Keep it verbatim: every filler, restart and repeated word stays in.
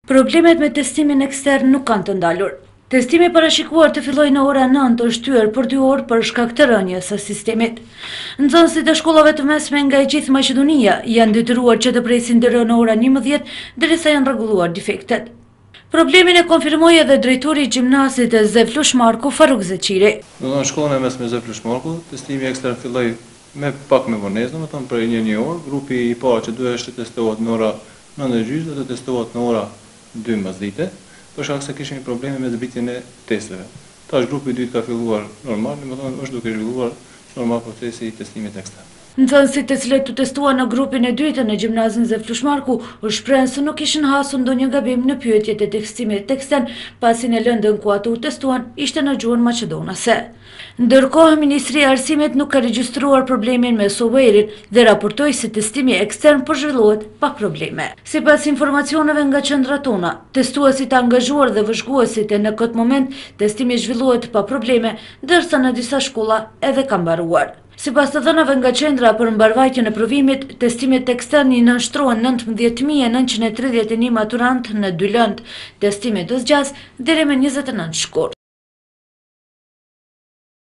Problemet me testimin ekstern nuk kanë të ndalur. Testimi parashikuar të fillojë në ora nëntë është shtyr për dy orë për shkak të rënjes së sistemit. Nxënësit e shkollave të mesme nga e gjithë Maqedonia janë detyruar që të presin deri në ora njëmbëdhjetë derisa janë rregulluar defektet. Problemin e konfirmoi edhe drejtori i gjimnazit e Ze Flushmarku, Faruk Zeqiri. Në shkollën e mesme Ze Flushmarku, testimi ekstern filloi me pak me vonesë, domethënë për një një orë. Grupi i parë që duhej të testohet në ora nëntë e gjysmë dhe të testohet në ora dy mbasdite, për shkak se kishim probleme me zbritjen e testeve. Tash grupi i dytë ka filluar normal, domethënë është duke zhvilluar normal procesi i testimit ekstern. Nxënësit të cilët u testuan në grupin e dytë në gjimnazin Ze Flushmarku u shprehën se nuk kishin hasur ndonjë gabim në pyetjet e testimit ekstern, pasi në lëndën ku ato u testuan ishte në gjuhën maqedonase. Ndërkohë, Ministria e Arsimit nuk ka regjistruar problemin me software-in dhe raportoi se testimi ekstern po zhvillohet pa probleme. Sipas informacioneve nga qendra tona, testuesit e angazhuar dhe vëzhguesit e në këtë moment testimi zhvillohet pa probleme, ndërsa në disa shkolla edhe ka mbaruar. Sipas të dhënave nga qendra për mbarvajtjen e provimit, testimet ekstern i nënshtrohen nëntëmbëdhjetë mijë e nëntëqind e tridhjetë e një maturant në dy lëndë. Testimi do zgjas deri më njëzet e nëntë shkurt.